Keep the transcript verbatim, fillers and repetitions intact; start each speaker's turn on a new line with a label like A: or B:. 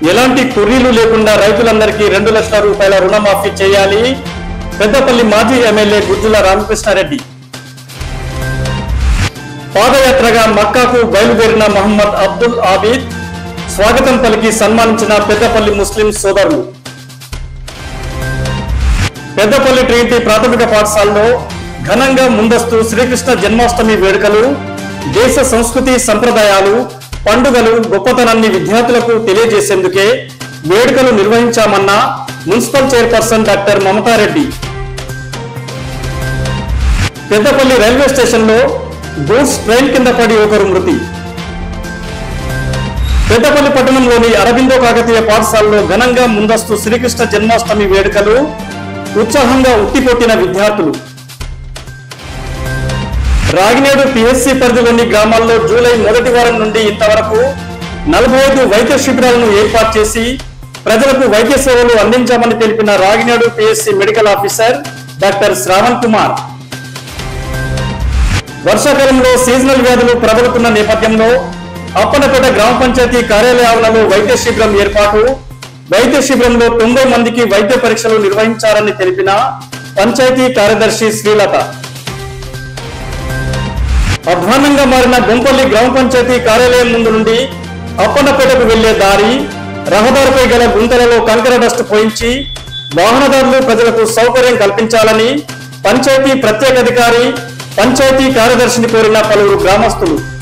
A: ఎలాంటి కుర్రీలు లేకుండా రైతులందరికీ రెండు లక్షల రూపాయల రుణమాఫీ చేయాలి. పెద్దపల్లి మాజీ ఎమ్మెల్యే గుజ్జుల రామకృష్ణారెడ్డి. పాదయాత్రగా మక్కాకు బయలుదేరిన మహమ్మద్ అబ్దుల్ ఆబీద్ స్వాగతం పలికి సన్మానించిన పెద్దపల్లి ముస్లిం సోదరులు. పెద్దపల్లి ట్రినిటీ ప్రాథమిక పాఠశాలలో ఘనంగా ముందస్తు శ్రీకృష్ణ జన్మాష్టమి వేడుకలు, దేశ సంస్కృతి సంప్రదాయాలు, పండుగలు గొప్పతనాన్ని విద్యార్థులకు తెలియజేసేందుకే వేడుకలు నిర్వహించామన్న municipal chairperson doctor Mamata Reddy. Peddapalli railway స్టేషన్లో గూడ్స్ ట్రైన్ కింద పడి ఒకరు మృతి. పెద్దపల్లి పట్టణంలోని అరబిందో కాకతీయ పాఠశాలలో ఘనంగా ముందస్తు శ్రీకృష్ణ జన్మాష్టమి వేడుకలు, ఉత్సాహంగా ఉట్టికొట్టిన విద్యార్థులు. రాగినేడు పిఎస్సి పరిధిలోని గ్రామాల్లో జూలై మొదటి వారం నుండి ఇంతవరకు నలభై ఐదు వైద్య శిబిరాలను ఏర్పాటు చేసి ప్రజలకు వైద్య సేవలు అందించామని తెలిపిన Raginedu PSC medical officer doctor Shravan Kumar. వర్షాకాలంలో సీజనల్ వ్యాధులు ప్రబలుతున్న నేపథ్యంలో అప్పనపేట గ్రామ పంచాయతీ కార్యాలయాలలో వైద్య శిబిరం ఏర్పాటు. వైద్య శిబిరంలో తొంభై మందికి వైద్య పరీక్షలు నిర్వహించారని తెలిపిన పంచాయతీ కార్యదర్శి శ్రీలత. అధ్వానంగా మారిన బొంపల్లి గ్రామ పంచాయతీ కార్యాలయం ముందు నుండి అప్పన్నపేటకు వెళ్లే దారి, రహదారిపై గల గుంతలలో కంకర డస్ట్ పోయించి వాహనదారులు ప్రజలకు సౌకర్యం కల్పించాలని పంచాయతీ ప్రత్యేక అధికారి, పంచాయతీ కార్యదర్శిని కోరిన పలువురు గ్రామస్తులు.